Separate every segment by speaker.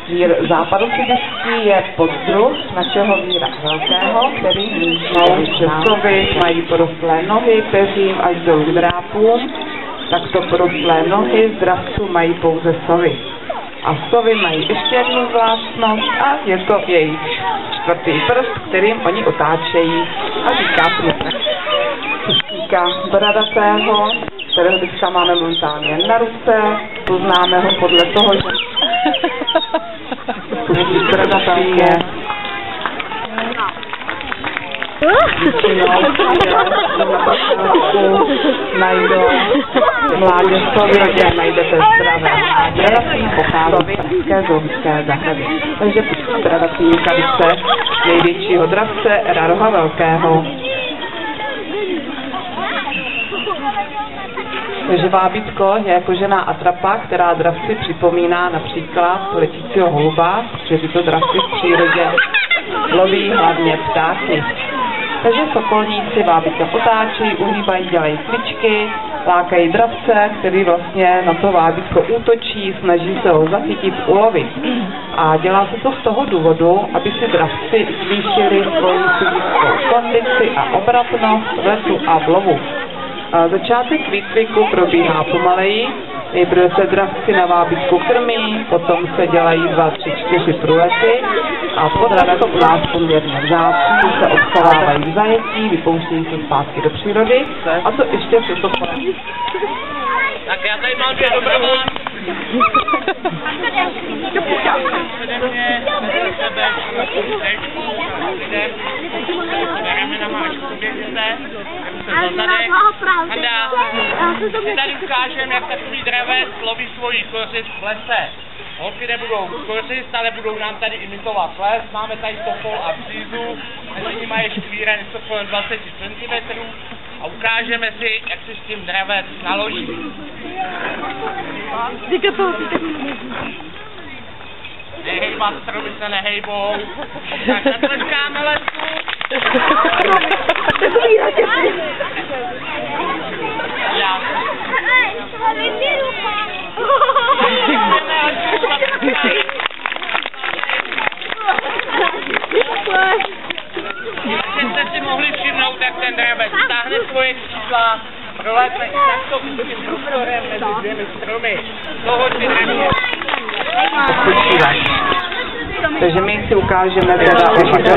Speaker 1: Vír západosibirský je poddruh našeho víra velkého, který místnou sovy mají porostlé nohy, peřím až dolů k drápům, takto porostlé nohy z dravců mají pouze sovy. A sovy mají ještě jednu zvláštnost a je to jejich čtvrtý prst, kterým oni otáčejí a říká smutné. Týká bradatého, kterého teďka máme momentálně na ruce, poznáme ho podle toho, že bradatý je najdou mláděžcovi, kde najdete zdravé. Bradatý pochází z pražské zoologické zahrady. Takže bradatý kadice největšího dravce raroha velkého. Takže vábítko je kožená atrapa, která dravci připomíná například letícího holuba, že tyto dravci v přírodě loví hlavně ptáky. Takže sokolníci vábítka potáčí, uhýbají, dělají kličky, lákají dravce, který vlastně na to vábítko útočí, snaží se ho zachytit, ulovit. A dělá se to z toho důvodu, aby si dravci zvýšili svoji fyzickou kondici a obratnost v letu a v lovu. Začátek výcviku probíhá pomaleji, nejprve se dravci na vábítku krmí, potom se dělají 2, 3, 4 průlety a poté to u nás poměrně vzácní se obchovávají v zajetí, vypouštějí se zpátky do přírody a to ještě se to podaří.
Speaker 2: Tak já tady mám 2 dobrovolníky. Si tady ukážeme, jak takový dravec loví svoji kořist v lese. Holky nebudou kořist, ale budou nám tady imitovat les. Máme tady topol a břízu, mezi nimi je škvíra něco kolem 20 cm a ukážeme si, jak si s tím dravec naloží. Nehejbat, stromy se nehejbou. Tak natleskáme lesku. Já. Jste si mohli všimnout, jak ten dravec stáhne svoje křídla, prolétne i takto tím prostorem mezi 2 stromy. To hodně draví.
Speaker 1: Takže my si ukážeme teda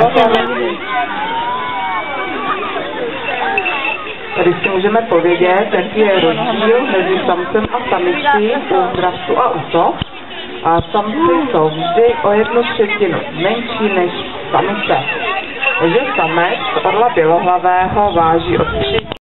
Speaker 1: Tady si můžeme povědět, jaký je rozdíl mezi samcem a samicí u dravců a u sov. A samci jsou vždy o 1/3 menší než samice. Takže samec orla bělohlavého váží od 3